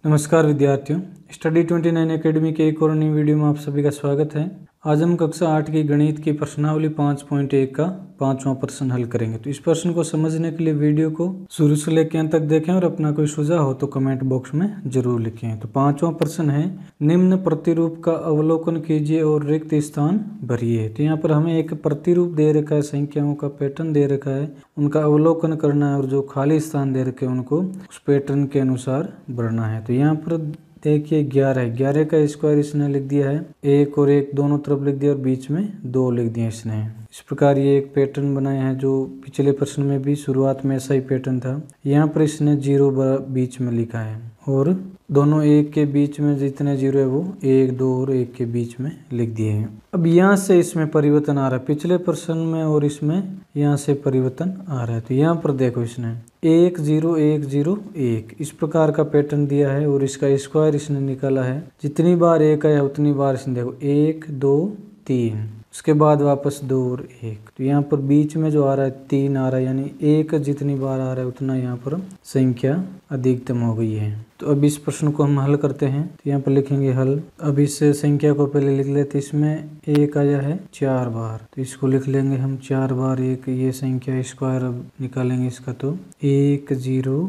नमस्कार विद्यार्थियों, study 29 academy के एक और नई वीडियो में आप सभी का स्वागत है। आज हम कक्षा 8 की गणित की प्रश्नावली 5.1 का 5वां प्रश्न हल करेंगे। तो इस प्रश्न को समझने के लिए वीडियो को शुरू से लेकर अंत तक देखें और अपना कोई सुझाव हो तो कमेंट बॉक्स में जरूर लिखें। तो 5वां प्रश्न है, निम्न प्रतिरूप का अवलोकन कीजिए और रिक्त स्थान भरिए। तो यहाँ पर हमें एक प्रतिरूप दे रखा है, संख्याओं का पैटर्न दे रखा है, उनका अवलोकन करना है और जो खाली स्थान दे रखे हैं उनको उस पैटर्न के अनुसार भरना है। तो यहाँ पर देखिए 11 का स्क्वायर इसने लिख दिया है, 1 और 1 दोनों तरफ लिख दिया और बीच में 2 लिख दिया इसने। इस प्रकार ये एक पैटर्न बनाया है जो पिछले प्रश्न में भी शुरुआत में ऐसा ही पैटर्न था। यहाँ पर इसने 0 बीच में लिखा है और दोनों 1 के बीच में जितने 0 है वो 1, 2 और 1 के बीच में लिख दिए हैं। अब यहाँ से इसमें परिवर्तन आ रहा है, पिछले प्रश्न में और इसमें यहाँ से परिवर्तन आ रहा है। तो यहाँ पर देखो इसने 1 0 1 0 1 इस प्रकार का पैटर्न दिया है और इसका स्क्वायर इसने निकाला है। जितनी बार 1 आया उतनी बार इसने देखो 1 2 3, उसके बाद वापस 2 और 1। तो यहाँ पर बीच में जो आ रहा है 3 आ रहा है, यानी 1 जितनी बार आ रहा है उतना यहाँ पर संख्या अधिकतम हो गई है। तो अब इस प्रश्न को हम हल करते हैं। तो यहाँ पर लिखेंगे हल। अब इस संख्या को पहले लिख लेते, इसमें 1 आया है 4 बार, तो इसको लिख लेंगे हम 4 बार 1। ये संख्या स्क्वायर अब निकालेंगे इसका, तो 1 0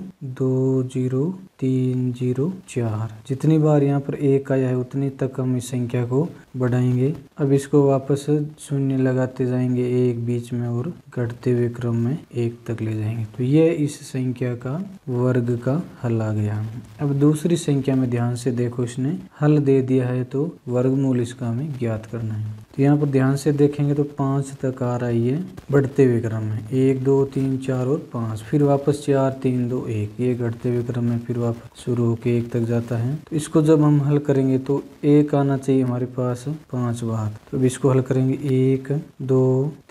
2 0 3 0 4। जितनी बार यहाँ पर 1 आया है उतनी तक हम इस संख्या को बढ़ाएंगे। अब इसको वापस शून्य लगाते जाएंगे 1 बीच में और घटते हुए क्रम में 1 तक ले जाएंगे। तो ये इस संख्या का वर्ग का हल आ गया। अब दूसरी संख्या में ध्यान से देखो, इसने हल दे दिया है तो वर्गमूल इसका हमें ज्ञात करना है। तो यहाँ पर ध्यान से देखेंगे तो 5 तक आ रहा है ये बढ़ते हुए क्रम में, 1 2 3 4 और 5, फिर वापस 4 3 2 1, ये घटते हुए क्रम में फिर वापस शुरू होकर 1 तक जाता है। तो इसको जब हम हल करेंगे तो 1 आना चाहिए हमारे पास 5 बार। तो अब इसको हल करेंगे 1 2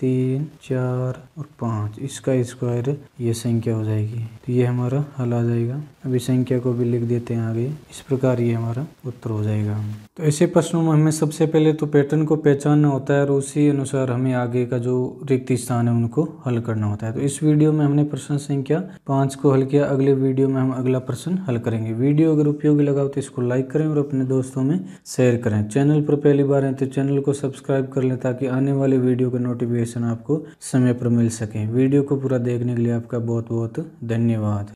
3 4 और 5, इसका स्क्वायर ये संख्या हो जाएगी। तो ये हमारा हल आ जाएगा। अब इस संख्या को भी लिख देते हैं आगे, इस प्रकार ये हमारा उत्तर हो जाएगा। तो ऐसे प्रश्नों में हमें सबसे पहले तो पैटर्न को पहचानना होता है और उसी अनुसार हमें आगे का जो रिक्त स्थान है उनको हल करना होता है। तो इस वीडियो में हमने प्रश्न संख्या 5 को हल किया। अगले वीडियो में हम अगला प्रश्न हल करेंगे। वीडियो अगर उपयोगी लगा तो इसको लाइक करें और अपने दोस्तों में शेयर करें। चैनल पर पहली बार है तो चैनल को सब्सक्राइब कर लें ताकि आने वाले वीडियो का नोटिफिकेशन आपको समय पर मिल सके। वीडियो को पूरा देखने के लिए आपका बहुत बहुत धन्यवाद।